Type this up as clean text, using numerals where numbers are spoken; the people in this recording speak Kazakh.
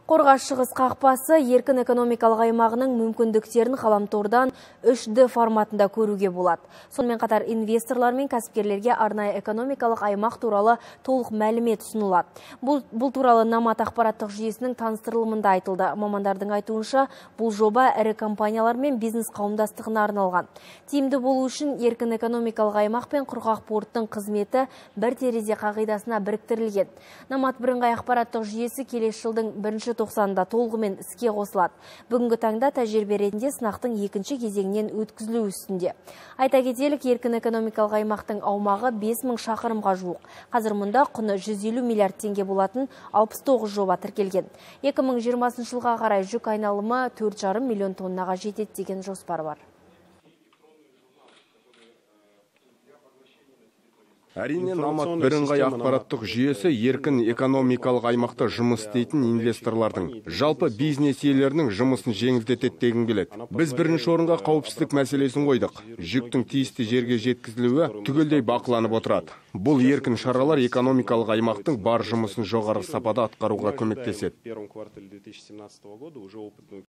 Қорғас шығыс қақпасы еркін экономикалық аймағының мүмкіндіктерін ғаламтордан 3D форматында көруге болады. Сонымен қатар инвесторлар мен кәсіпкерлерге арнайы экономикалық аймақ туралы толық мәлімет ұсынылады. Бұл туралы Намат ақпараттық жүйесінің таныстырылымында айтылды. Мамандардың айтуынша, бұл жоба ірі компаниялар мен бизнес қауымдастығына арналған. Тиімді болу үшін еркін экономикалық аймақ пен құрғақ порттың қызметі бір терезе қағидасына біріктірілген. Намат бірыңғай ақпараттық жүйесі келесі жылдың 1-тоқсанында толығымен іске қосылады. Бүгінгі таңда тәжірибе ретінде сынақтың екінші кезеңінен өткізілу үстінде. Айта кетелік, еркін экономикалық аймақтың аумағы 5000 шақырымға жуық. Қазір мұнда құны 150 миллиард теңге болатын 69 жоба тіркелген. 2020 жылға қарай жүк айналымы 4,5 миллион тоннаға жетеді деген жоспар бар. Әрине, Намат бірыңғай ақпараттық жүйесі еркін экономикалық аймақта жұмыс істейтін инвесторлардың, жалпы бизнес иелерінің жұмысын жеңілдетеді дегім келеді. Біз бірінші орынға қауіпсіздік мәселесін қойдық. Жүктің тиісті жерге жеткізілуі түгелдей бақыланып отырады. Бұл еркін шаралар экономикалық аймақтың бар жұмысын жоғары сапада атқаруға көмектеседі.